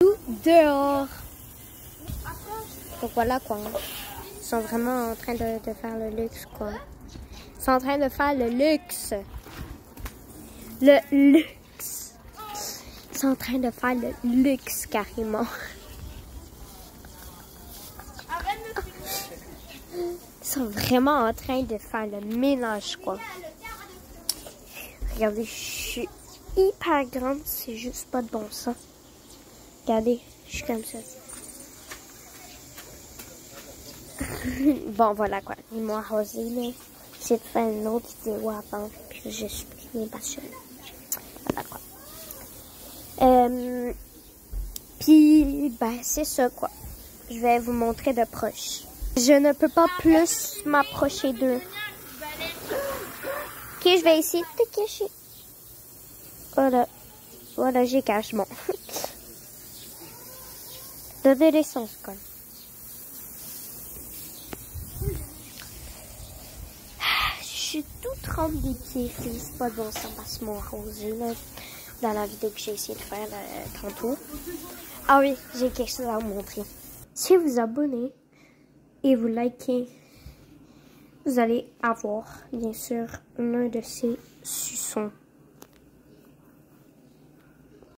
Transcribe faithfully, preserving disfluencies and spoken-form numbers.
Tout dehors. Donc voilà quoi. Ils sont vraiment en train de, de faire le luxe quoi. Ils sont en train de faire le luxe. Le luxe. Ils sont en train de faire le luxe carrément. Ils sont vraiment en train de faire le ménage quoi. Regardez, je suis hyper grande, c'est juste pas de bon sens. Regardez, je suis comme ça. Bon, voilà quoi. Ils m'ont arrosé, là. J'ai fait une autre vidéo avant, puis je suis supprimé parce que... Voilà quoi. Euh, puis, ben, c'est ça quoi. Je vais vous montrer de proche. Je ne peux pas plus m'approcher d'eux. Ok, je vais essayer de te cacher. Voilà. Voilà, j'ai caché. Bon. Donnez les sens, quoi. Je suis toute trempe des pieds, c'est pas de bon sens parce qu'ils m'ont arrosé, là, dans la vidéo que j'ai essayé de faire là, tantôt. Ah oui, j'ai quelque chose à vous montrer. Si vous abonnez et vous likez, vous allez avoir, bien sûr, l'un de ces suçons.